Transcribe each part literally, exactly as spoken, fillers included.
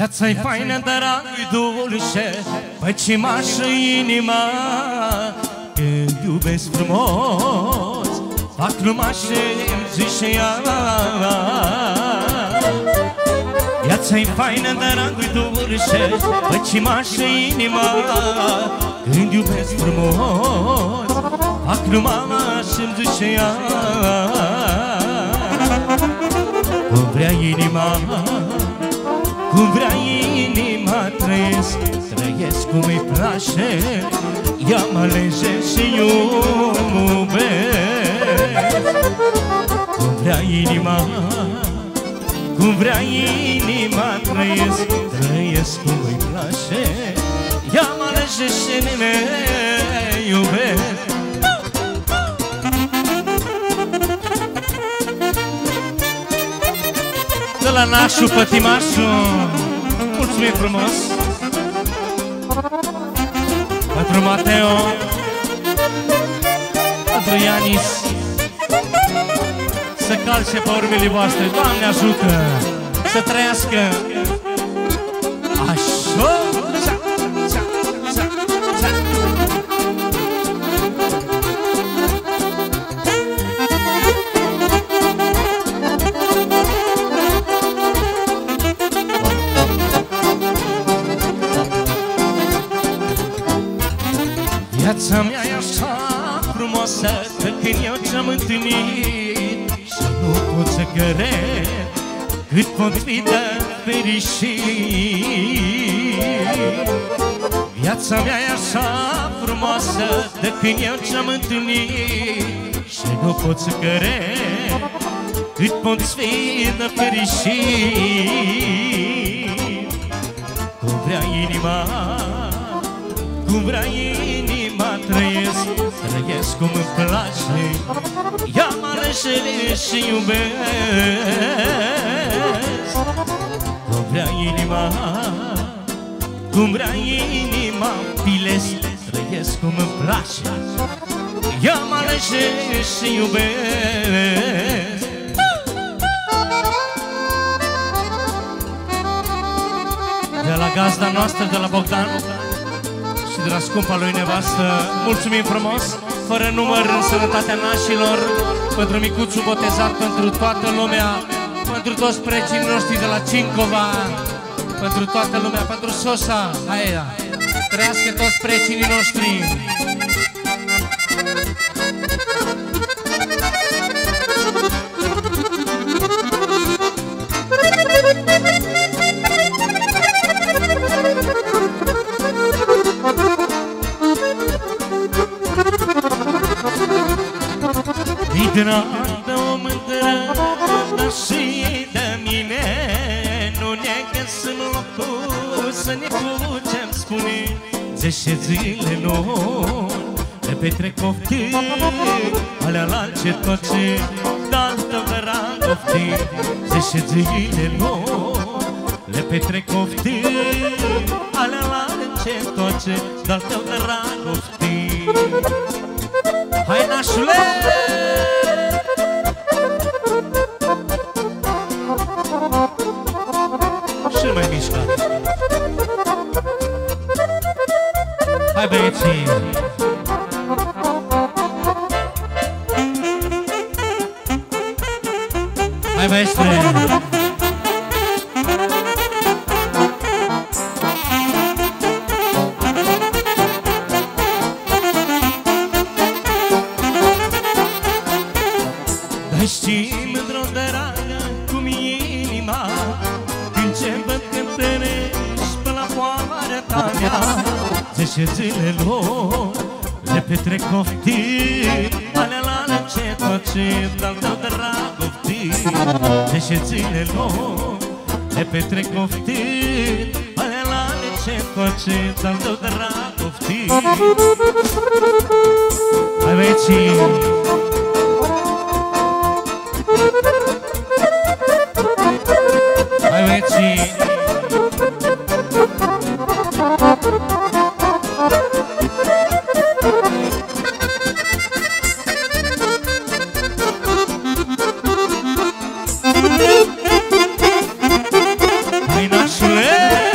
Viața-i faină, dragă-i dulce, păcimașă inima. Când iubesc frumos, fac numai și-mi zice ea. Viața-i faină, dragă-i dulce, păcimașă inima. Când iubesc frumos, fac numai și-mi zice ea. Cum vrea inima, cum vrea inima, trăiesc, trăiesc cum îi place. Ea mă alege și iubesc. Cum vrea inima, cum vrea inima, trăiesc, trăiesc cum îi place. Ea mă alege și ne iubesc. De la nașu, pătimașu, mulțumim frumos. Pentru Mateo, pentru Ianis, să calce pe urmele voastre. Doamne ajută să trăiască așa. Viața mea e așa frumoasă, că când eu ce-am întâlnit și nu pot să cred cât pot fi de fericit. Viața mea e așa frumoasă, de când eu ce-am întâlnit și nu pot să cred cât pot fi de fericit. Cum vrea inima, cum vrea inima, trăiesc, trăiesc cum îmi place. Ea mă alege și iubesc. Cum vrea inima, cum vrea inima, pilesc, trăiesc cum îmi place. Ea mă alege și iubesc. De la gazda noastră, de la Bogdan și de la scumpa lui nevastă, mulțumim frumos, fără număr, în sănătatea nașilor, pentru micuțul botezat, pentru toată lumea, pentru toți precinii noștri de la Cincova, pentru toată lumea, pentru Sosa, aia, trăiască toți precinii noștri. Dragă o mândră, dar și de mine, nu ne găsim locul să ne putem spune. Zece zile noi le petrec oftit, alea la ce toce, dar tău drag oftit. Zece zile noi le petrec oftit, alea la ce toce, dar tău drag oftit. Hai nașule! Și mai mișcat. Hai băieții! Hai maestre! Dar știi, mândră dragă, cum e inima, când ce văd că întâlnești pe la foamea ta mea. Zece zile lor le petrec oftit, alea la ce toce, dar tău drag oftit. Zece zile lor le petrec oftit, alea la ce toce, dar tău drag oftit. Hai băieții! Hai băieții! Hai nașule!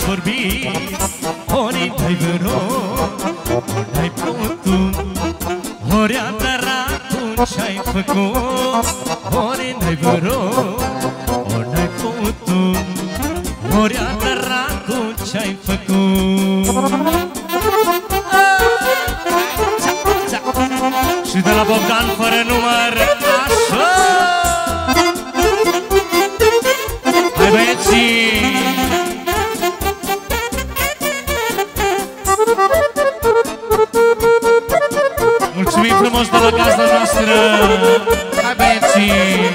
vorbit, ori n-ai vrut, ori n-ai putut, ori adărat ce-ai făcut, ori n-ai vrut, ori n-ai putut, ori adărat ce-ai făcut. Și de la Bogdan fără număr, așa! Hai băieții! Mulțumim frumos de la gazda noastră! Hai băieții!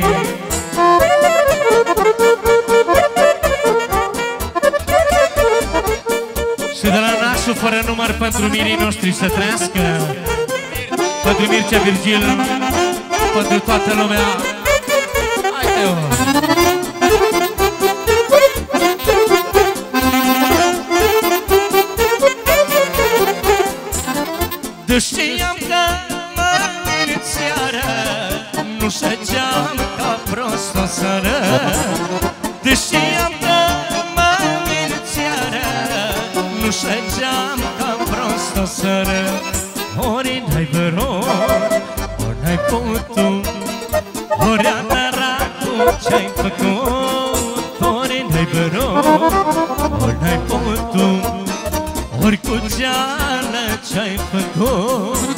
Și de la nașul fără număr pentru mirii noștri să trăiască, pentru Mircea Virgil, pentru toată lumea. Haide-o! Știam că mă vine seară, nu știam ca prost o seară. Știam că mă vine seară, nu știam ca prost o seară. Ori n-ai vrut, ori n-ai putut, ori adărat ce-ai făcut. Ori n-ai vrut, ori n-ai putut, ori cu geală ce-ai făcut.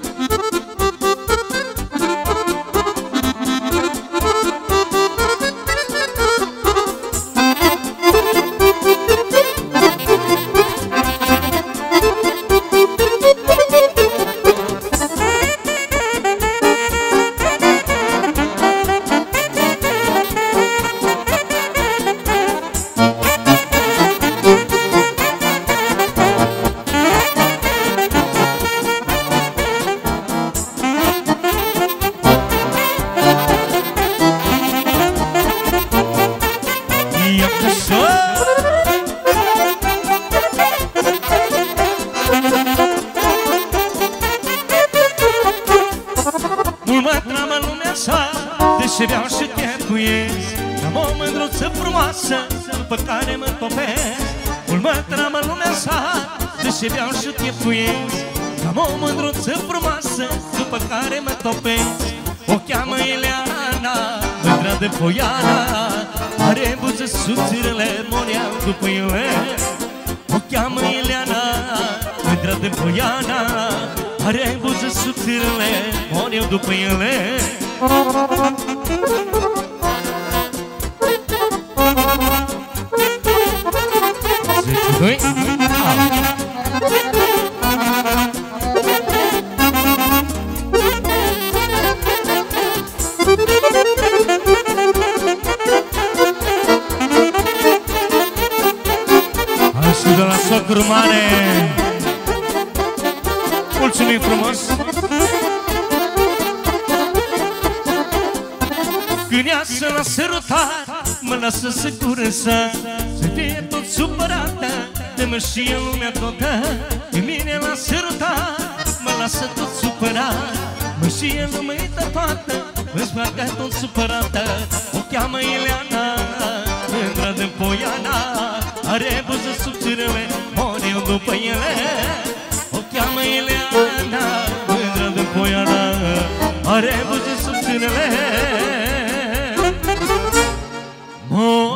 Mult mă tramă lumea sa, deși beau și te cuiesc, am o mândruță frumoasă, după care mă topesc. Mult mă tramă lumea sa, deși beau și te cuiesc, am o mândruță frumoasă, după care mă topesc. O cheamă Ileana, mândra de Poiana, are buze subțirele, moreau după ele. O cheamă Ileana, mândra de Poiana, are buze subțirele, moreau după ele. zece doi Hai și de la socru mare. Mulțumim frumos. Când ea să l-a sărutat, mă lasă să curăță, să fie tot supărată de mă și în lumea toată. Când mine l-a sărutat, mă lasă tot supărat, mă și în lumea toată, mă spargă tot supărată. O cheamă Ileana, mândra de Poiana, are buze subțirele, mor eu după ele. O cheamă Ileana, mândra de Poiana, are buze subțirele, mor